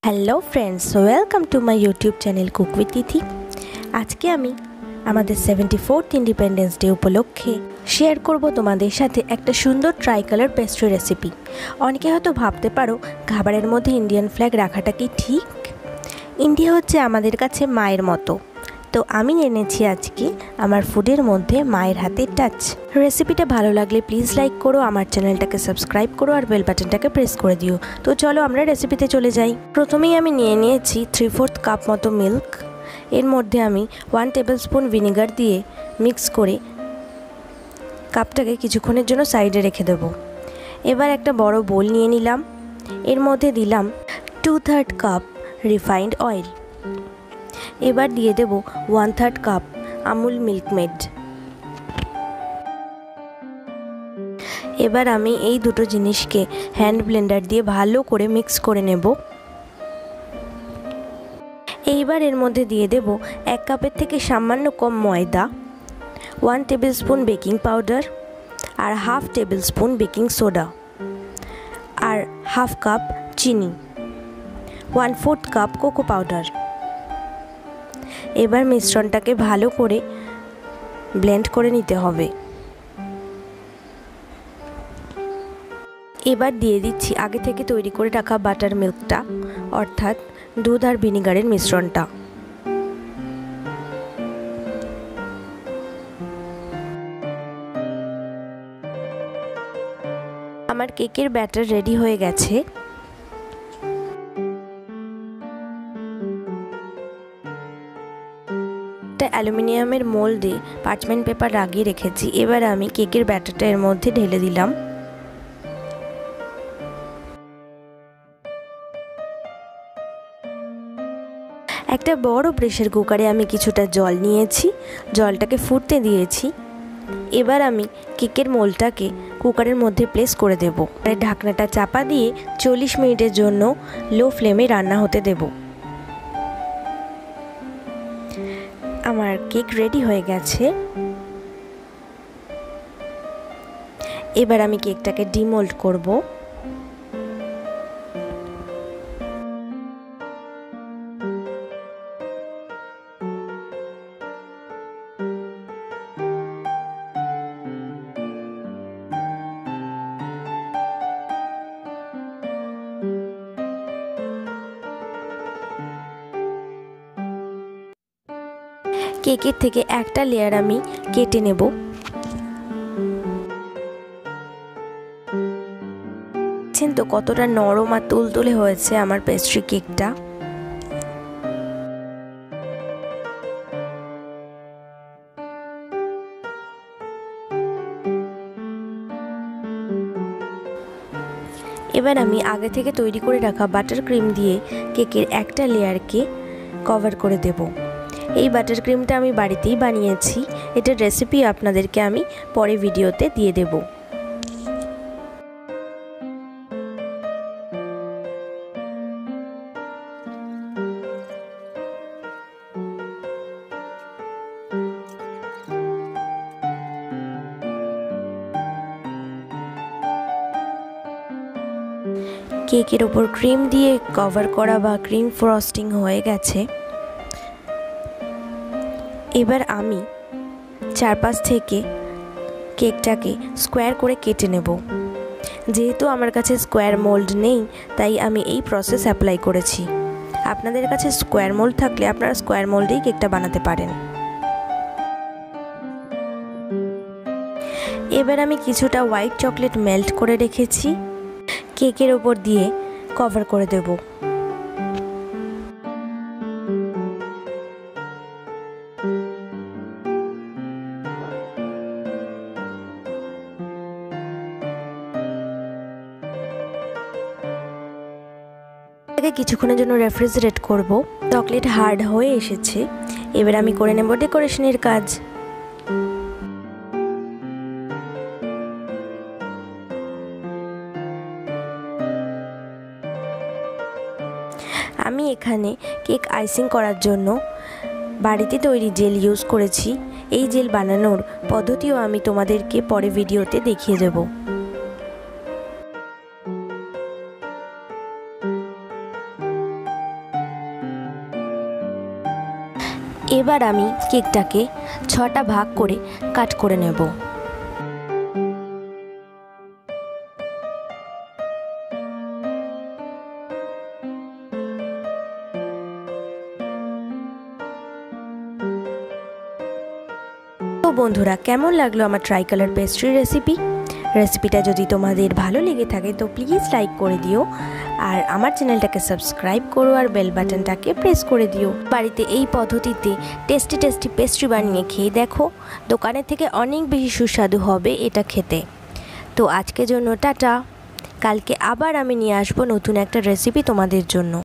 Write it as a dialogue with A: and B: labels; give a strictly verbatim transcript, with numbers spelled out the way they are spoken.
A: Hello friends, welcome to my YouTube channel cook with Tithi. আজকে আমি আমাদের সেভেন্টি ফোর্থ ইন্ডিপেন্ডেন্স ডে উপলক্ষে share করব তোমাদের সাথে একটা সুন্দর ট্রাই কালার পেস্ট্রি রেসিপি। অনেকে হয়তো ভাবতে পারো খাবারের মধ্যে ইন্ডিয়ান ফ্ল্যাগ রাখাটা কি ঠিক? ইন্ডিয়া হচ্ছে আমাদের কাছে মায়ের মতো, তো আমি এনেছি আজকে আমার ফুডের মধ্যে মায়ের হাতের টাচ। রেসিপিটা ভালো লাগলে প্লিজ লাইক করো, আমার চ্যানেলটাকে সাবস্ক্রাইব করো আর বেল বাটনটাকে প্রেস করে দিও। তো চলো আমরা রেসিপিতে চলে যাই। প্রথমেই আমি নিয়ে নিয়েছি থ্রি ফোর্থ কাপ মতো মিল্ক। এর মধ্যে আমি ওয়ান টেবিল স্পুন ভিনেগার দিয়ে মিক্স করে কাপটাকে কিছুক্ষণের জন্য সাইডে রেখে দেবো। এবার একটা বড় বোল নিয়ে নিলাম। এর মধ্যে দিলাম two third cup refined oil. এবার দিয়ে দেব one third cup Amul milk maid. এবার আমি এই দুটো জিনিসকে হ্যান্ড ব্লেন্ডার দিয়ে ভালো করে মিক্স করে নেব। এইবার এর মধ্যে দিয়ে দেব এক কাপের থেকে সামান্য কম ময়দা, one tablespoon baking powder আর half tablespoon baking soda আর হাফ কাপ চিনি, one fourth cup cocoa powder. এবার মিশ্রণটাকে ভালো করে ব্লেন্ড করে নিতে হবে। এবার দিয়ে দিচ্ছি আগে থেকে তৈরি করে রাখা বাটার মিল্কটা, অর্থাৎ দুধ আর ভিনেগারের মিশ্রণটা। আমার কেকের ব্যাটার রেডি হয়ে গেছে। একটা অ্যালুমিনিয়ামের মোল্ডে পার্চমেন্ট পেপার লাগিয়ে রেখেছি। এবার আমি কেকের ব্যাটারটা এর মধ্যে ঢেলে দিলাম। একটা বড় প্রেসার কুকারে আমি কিছুটা জল নিয়েছি, জলটাকে ফুটতে দিয়েছি। এবার আমি কেকের মোল্ডটাকে কুকারের মধ্যে প্লেস করে দেব। ঢাকনাটা চাপা দিয়ে চল্লিশ মিনিটের জন্য লো ফ্লেমে রান্না হতে দেব। আমার কেক রেডি হয়ে গেছে। এবার আমি কেকটাকে ডিমোল্ড করব। কেকের থেকে একটা লেয়ার আমি কেটে নেব। দেখছেন তো কতটা নরম আর তুলতুলে হয়েছে আমার পেস্ট্রি কেকটা। এবার আমি আগে থেকে তৈরি করে রাখা বাটার ক্রিম দিয়ে কেকের একটা লেয়ারকে কভার করে দেব। এই বাটার ক্রিমটা আমি বাড়িতেই বানিয়েছি। এটার রেসিপি আপনাদেরকে আমি পরে ভিডিওতে দিয়ে দেব। কেকের ওপর ক্রিম দিয়ে কভার করা বা ক্রিম ফ্রস্টিং হয়ে গেছে। এবার আমি চারপাশ থেকে কেকটাকে স্কোয়ার করে কেটে নেব। যেহেতু আমার কাছে স্কোয়ার মোল্ড নেই, তাই আমি এই প্রসেস অ্যাপ্লাই করেছি। আপনাদের কাছে স্কোয়ার মোল্ড থাকলে আপনারা স্কোয়ার মোল্ডেই কেকটা বানাতে পারেন। এবার আমি কিছুটা হোয়াইট চকলেট মেল্ট করে রেখেছি, কেকের ওপর দিয়ে কভার করে দেব। কিছুক্ষণের জন্য রেফ্রিজারেট করব। চকলেট হার্ড হয়ে এসেছে। এবার আমি করে নেব ডেকোরেশনের কাজ। আমি এখানে কেক আইসিং করার জন্য বাড়িতে তৈরি জেল ইউজ করেছি। এই জেল বানানোর পদ্ধতিও আমি তোমাদেরকে পরে ভিডিওতে দেখিয়ে দেব। এবার আমি কেকটাকে ছটা ভাগ করে কাট করে নেব। তো বন্ধুরা, কেমন লাগলো আমার ট্রাই কালার পেস্ট্রি রেসিপি? রেসিপিটা যদি তোমাদের ভালো লেগে থাকে তো প্লিজ লাইক করে দিও, আর আমার চ্যানেলটাকে সাবস্ক্রাইব করো আর বেল বাটনটাকে প্রেস করে দিও। বাড়িতে এই পদ্ধতিতে টেস্টি টেস্টি পেস্ট্রি বানিয়ে খেয়ে দেখো, দোকানের থেকে অনেক বেশি সুস্বাদু হবে এটা খেতে। তো আজকের জন্য টাটা। কালকে আবার আমি নিয়ে আসবো নতুন একটা রেসিপি তোমাদের জন্য।